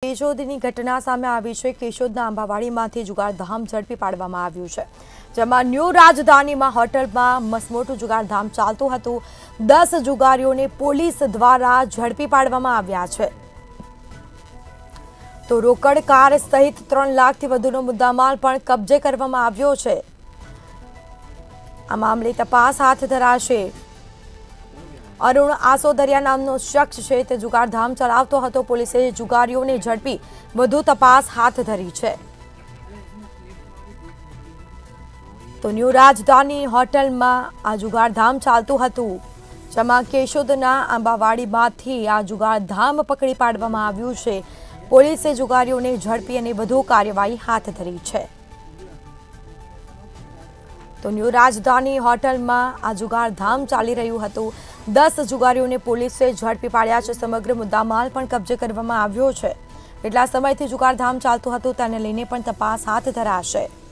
કેશોદની ઘટના સામે આવી છે। કેશોદના આંબાવાડીમાંથી જુગારધામ ઝડપી પાડવામાં આવ્યું છે, જેમાં ન્યૂ રાજધાનીમાં હોટલમાં મસમોટું જુગારધામ ચાલતું હતું। 10 જુગારીઓને પોલીસ દ્વારા ઝડપી પાડવામાં આવ્યા છે। તો રોકડ કાર સહિત 3 લાખથી વધુનો મુદ્દામાલ પણ કબજે કરવામાં આવ્યો છે। આ મામલે તપાસ હાથ ધરાશે। અરુણ આસોદરિયા નામનો શખ્સ છે તે જુગારધામ ચલાવતો હતો। પોલીસે જુગારીઓને ઝડપી વધુ તપાસ હાથ ધરી છે। તો ન્યૂ રાજધાની હોટલમાં આ જુગારધામ ચાલતું હતું, જેમાં કેશોદના આંબાવાડીમાંથી આ જુગારધામ પકડી પાડવામાં આવ્યું છે। પોલીસે જુગારીઓને ઝડપી અને વધુ કાર્યવાહી હાથ ધરી છે। તો ન્યૂ રાજધાની હોટલમાં આ જુગારધામ ચાલી રહ્યું હતું। 10 જુગારીઓને પોલીસે ઝડપી પાડ્યા છે। સમગ્ર મુદ્દામાલ પણ કબજે કરવામાં આવ્યો છે। કેટલા સમયથી જુગારધામ ચાલતું હતું તેને લઈને પણ તપાસ હાથ ધરાશે।